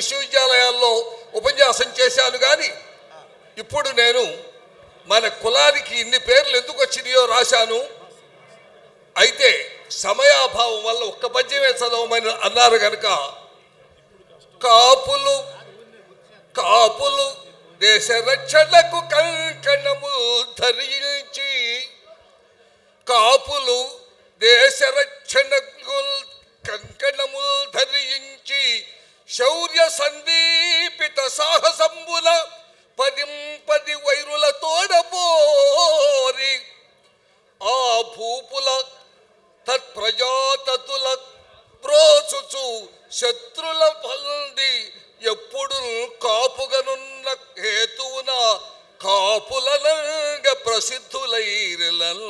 విశ్వవిద్యాలయాల్లో ఉపన్యాసం చేశాను. కానీ ఇప్పుడు నేను మన కులానికి ఇన్ని పేర్లు ఎందుకు వచ్చినాయో రాశాను. అయితే సమయాభావం వల్ల ఒక్క పద్యమే చదవమని అన్నారు కనుక కాపులు దేశ రక్షణకు కంకణము ధరించి, కాపులు దేశ రక్షణకు కంకణము ధరించి శౌర్య సందీపిత సాహసంబుల పది వైరుల తోడపోరి ఆ భూపుల తత్ప్రజాతతుల ప్రోచుచు శత్రుల పొంది ఎప్పుడు కాపుగనున్న హేతువున కాపులనంగ ప్రసిద్ధులైరలను.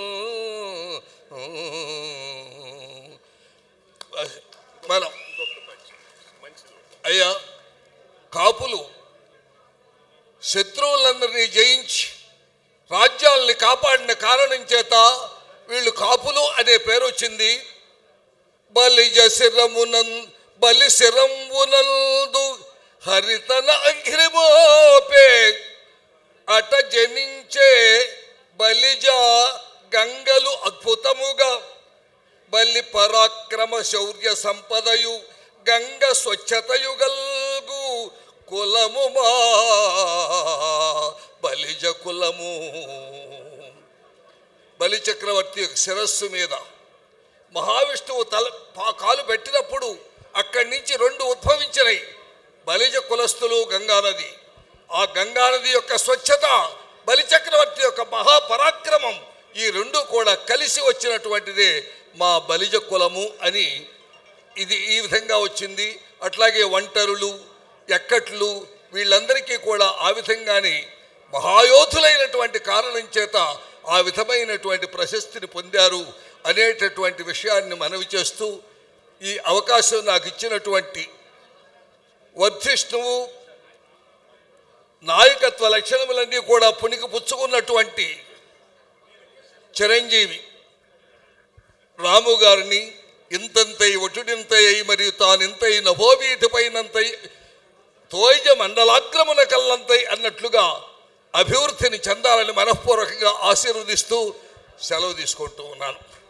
మనం అయ్యా కాపులు శత్రువులందరినీ జయించి రాజ్యాల్ని కాపాడిన కారణం చేత వీళ్ళు కాపులు అనే పేరు వచ్చింది. బలి శిరంబునందు హరితన అగ్రిమోపే అట జనించే బలిజ గంగలు అద్భుతముగా బలి పరాక్రమ శౌర్య సంపదయు గంగ స్వచ్ఛతయు గల్గు కులము మా బలిజ కులము. బలి చక్రవర్తి శిరస్సు మీద మహావిష్ణువు కాలు పెట్టినప్పుడు అక్కడి నుంచి రెండు ఉద్భవించినాయి, బలిజ కులస్తులు, గంగానది. ఆ గంగానది యొక్క స్వచ్ఛత, బలిచక్రవర్తి యొక్క మహాపరాక్రమం, ఈ రెండు కూడా కలిసి వచ్చినటువంటిదే మా బలిజ కులము అని ఇది ఈ విధంగా వచ్చింది. అట్లాగే ఒంటరులు, ఎక్కట్లు వీళ్ళందరికీ కూడా ఆ విధంగానే మహాయోధులైనటువంటి కారణం చేత ఆ విధమైనటువంటి ప్రశస్తిని పొందారు అనేటటువంటి విషయాన్ని మనవి చేస్తూ ఈ అవకాశం నాకు ఇచ్చినటువంటి వర్ధిష్ణువు నాయకత్వ లక్షణములన్నీ కూడా పుణికి పుచ్చుకున్నటువంటి చిరంజీవి రాము గారిని ఇంతంతై ఒటుడింతై మరియు తానింతై నభోవీధిపైనంతై తోయ మండలాగ్రమున కల్లంతై అన్నట్లుగా అభివృద్ధిని చెందాలని మనఃపూర్వకంగా ఆశీర్వదిస్తూ సెలవు తీసుకుంటూ ఉన్నాను.